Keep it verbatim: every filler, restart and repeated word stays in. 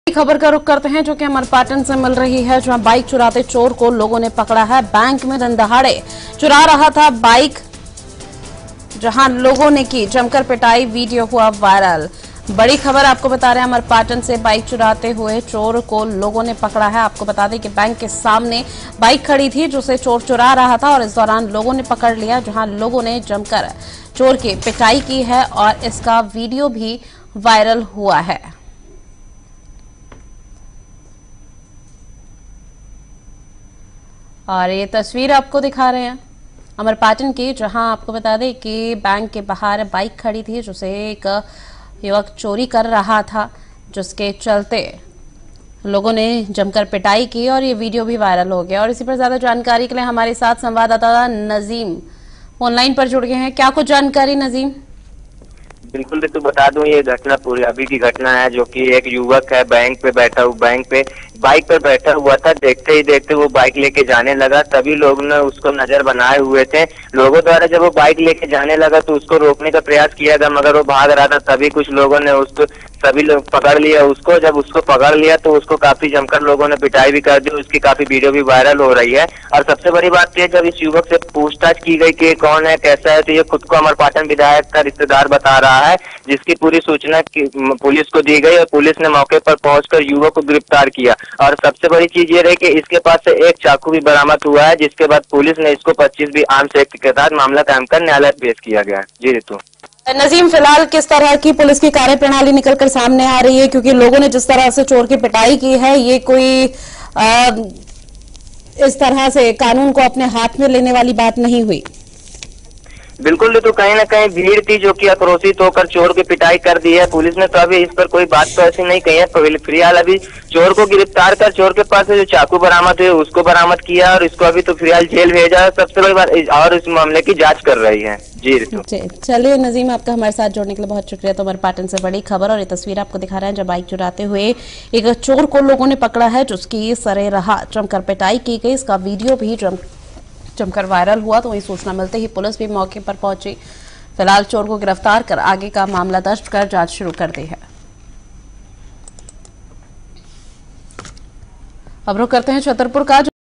खबर का रुख करते हैं जो कि अमरपाटन से मिल रही है, जहां बाइक चुराते चोर को लोगों ने पकड़ा है। बैंक में दिन दहाड़े चुरा रहा था बाइक, जहां लोगों ने की जमकर पिटाई, वीडियो हुआ वायरल। बड़ी खबर आपको बता रहे हैं, अमरपाटन से बाइक चुराते हुए चोर को लोगों ने पकड़ा है। आपको बता दें कि बैंक के सामने बाइक खड़ी थी जिसे चोर चुरा रहा था और इस दौरान लोगों ने पकड़ लिया, जहां लोगों ने जमकर चोर की पिटाई की है और इसका वीडियो भी वायरल हुआ है। और ये तस्वीर आपको दिखा रहे हैं अमरपाटन की, जहां आपको बता दें कि बैंक के बाहर बाइक खड़ी थी जिसे एक युवक चोरी कर रहा था, जिसके चलते लोगों ने जमकर पिटाई की और ये वीडियो भी वायरल हो गया। और इसी पर ज्यादा जानकारी के लिए हमारे साथ संवाददाता नजीम ऑनलाइन पर जुड़ गए हैं। क्या कुछ जानकारी नजीम? बिल्कुल, तो बता दूं, ये घटना पूरी अभी की घटना है, जो कि एक युवक है बैंक पे बैठा हुआ बैंक पे बाइक पर बैठा हुआ था। देखते ही देखते वो बाइक लेके जाने लगा, तभी लोग ने उसको नजर बनाए हुए थे। लोगों द्वारा जब वो बाइक लेके जाने लगा तो उसको रोकने का प्रयास किया गया, मगर वो भाग रहा था। तभी कुछ लोगों ने उसको सभी लोग पकड़ लिया उसको। जब उसको पकड़ लिया तो उसको काफी जमकर लोगों ने पिटाई भी कर दी। उसकी काफी वीडियो भी वायरल हो रही है। और सबसे बड़ी बात यह, जब इस युवक से पूछताछ की गई कि कौन है, कैसा है, तो ये खुद को अमरपाटन विधायक का रिश्तेदार बता रहा है, जिसकी पूरी सूचना पुलिस को दी गई और पुलिस ने मौके पर पहुंचकर युवक को गिरफ्तार किया। और सबसे बड़ी चीज ये रही कि इसके पास से एक चाकू भी बरामद हुआ है, जिसके बाद पुलिस ने इसको पच्चीस बी आर्म्स एक्ट के तहत मामला कायम कर न्यायालय पेश किया गया। जी ऋतु। नजीम, फिलहाल किस तरह की पुलिस की कार्यप्रणाली निकलकर सामने आ रही है, क्योंकि लोगों ने जिस तरह से चोर की पिटाई की है, ये कोई आ, इस तरह से कानून को अपने हाथ में लेने वाली बात नहीं हुई। बिल्कुल, तो कहीं ना कहीं भीड़ थी जो कि आक्रोशित होकर चोर की पिटाई कर दी है। पुलिस ने तो अभी इस पर कोई बात तो ऐसी नहीं कही है। फिलहाल अभी चोर को गिरफ्तार कर चोर के पास से जो चाकू बरामद हुए उसको बरामद किया और इसको अभी तो फिलहाल जेल भेजा। सबसे बड़ी बात, और इस मामले की जांच कर रही है। जी ऋतु। चलिए नजीम, आपका हमारे साथ जोड़ने के लिए बहुत शुक्रिया। तो अमरपाटन से बड़ी खबर और ये तस्वीर आपको दिखा रहे हैं, जब बाइक चुराते हुए एक चोर को लोगों ने पकड़ा है, जिसकी सरेराह जमकर पिटाई की गई। इसका वीडियो भी जम जमकर वायरल हुआ। तो वही सूचना मिलते ही पुलिस भी मौके पर पहुंची। फिलहाल चोर को गिरफ्तार कर आगे का मामला दर्ज कर जांच शुरू कर दी है। अब रुक करते हैं छतरपुर का।